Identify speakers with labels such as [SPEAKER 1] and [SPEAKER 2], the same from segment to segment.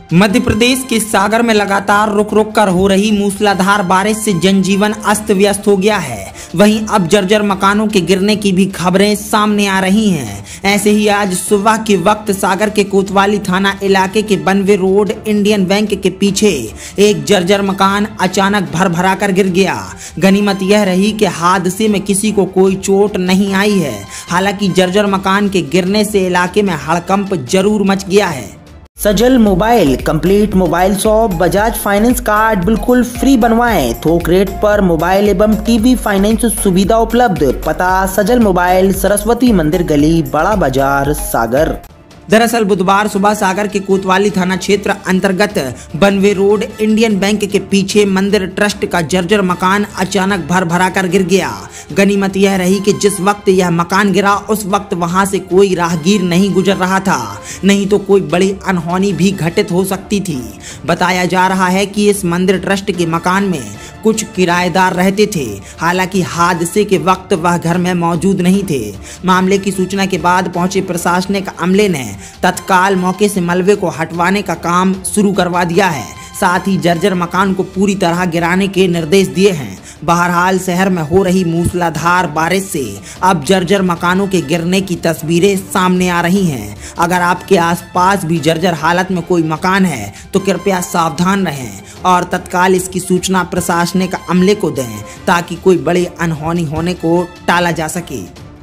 [SPEAKER 1] मध्य प्रदेश के सागर में लगातार रुक रुक कर हो रही मूसलाधार बारिश से जनजीवन अस्त व्यस्त हो गया है। वहीं अब जर्जर मकानों के गिरने की भी खबरें सामने आ रही हैं। ऐसे ही आज सुबह के वक्त सागर के कोतवाली थाना इलाके के बनवे रोड इंडियन बैंक के पीछे एक जर्जर मकान अचानक भर कर गिर गया। गनीमत यह रही कि हादसे में किसी को कोई चोट नहीं आई है। हालांकि जर्जर मकान के गिरने से इलाके में हड़कंप जरूर मच गया है।
[SPEAKER 2] Sajal mobile complete mobile shop Bajaj finance card बिल्कुल फ्री बनवाएं। थोक रेट पर मोबाइल एवं टीवी फाइनेंस सुविधा उपलब्ध। पता सजल मोबाइल, सरस्वती मंदिर गली, बड़ा बाजार, सागर।
[SPEAKER 1] दरअसल बुधवार सुबह सागर के कोतवाली थाना क्षेत्र अंतर्गत बनवे रोड इंडियन बैंक के पीछे मंदिर ट्रस्ट का जर्जर मकान अचानक भर कर गिर गया। गनीमत यह रही कि जिस वक्त यह मकान गिरा उस वक्त वहां से कोई राहगीर नहीं गुजर रहा था, नहीं तो कोई बड़ी अनहोनी भी घटित हो सकती थी। बताया जा रहा है कि इस मंदिर ट्रस्ट के मकान में कुछ किराएदार रहते थे। हालांकि हादसे के वक्त वह घर में मौजूद नहीं थे। मामले की सूचना के बाद पहुंचे प्रशासनिक अमले ने तत्काल मौके से मलबे को हटवाने का काम शुरू करवा दिया है। साथ ही जर्जर मकान को पूरी तरह गिराने के निर्देश दिए हैं। बहरहाल शहर में हो रही मूसलाधार बारिश से अब जर्जर मकानों के गिरने की तस्वीरें सामने आ रही हैं। अगर आपके आसपास भी जर्जर हालत में कोई मकान है तो कृपया सावधान रहें और तत्काल इसकी सूचना प्रशासनिक अमले को दें ताकि कोई बड़ी अनहोनी होने को टाला जा सके।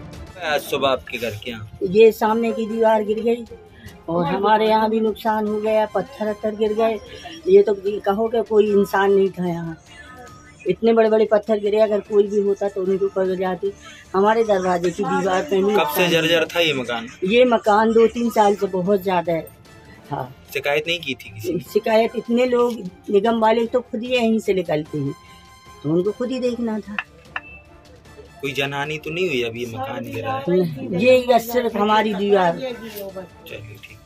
[SPEAKER 3] आज सुबह आपके घर के यहाँ
[SPEAKER 4] ये सामने की दीवार गिर गई और हमारे यहाँ भी नुकसान हो गया, पत्थर गिर गए। ये तो कहो कि कोई इंसान नहीं था यहाँ, इतने बड़े बड़े पत्थर गिरे। अगर कोई भी होता तो उनको पकड़ जाते। हमारे दरवाजे की दीवार पे
[SPEAKER 3] कब से जर्जर था ये मकान?
[SPEAKER 4] ये मकान 2-3 साल से बहुत ज्यादा है। हाँ,
[SPEAKER 3] शिकायत नहीं की थी किसी?
[SPEAKER 4] शिकायत इतने लोग निगम वाले तो खुद ही यहीं से निकलते हैं, तो उनको खुद ही देखना था।
[SPEAKER 3] कोई जनहानि तो नहीं हुई? अभी ये मकान गिरा है,
[SPEAKER 4] ये सिर्फ हमारी दीवार।
[SPEAKER 3] चलिए ठीक।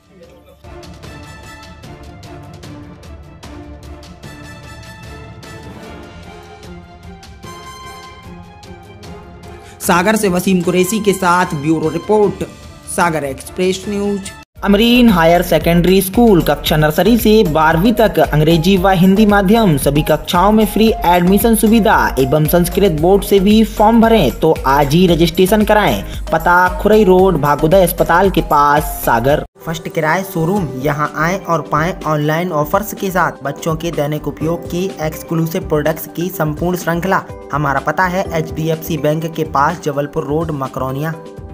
[SPEAKER 1] सागर से वसीम कुरैशी के साथ bureau report, Sagar express news.
[SPEAKER 2] Amreen higher secondary school कक्षा नर्सरी से 12वीं तक अंग्रेजी व हिंदी माध्यम सभी कक्षाओं में फ्री एडमिशन सुविधा एवं संस्कृत बोर्ड से भी फॉर्म भरें तो आज ही रजिस्ट्रेशन कराएं। पता खुरई रोड, भागोदय अस्पताल के पास, सागर।
[SPEAKER 1] फर्स्ट किराए शोरूम, यहां आएं और पाएं ऑनलाइन ऑफर्स के साथ बच्चों के दैनिक उपयोग की एक्सक्लूसिव प्रोडक्ट्स की संपूर्ण श्रृंखला। हमारा पता है HDFC बैंक के पास, जबलपुर रोड, मकरौनिया।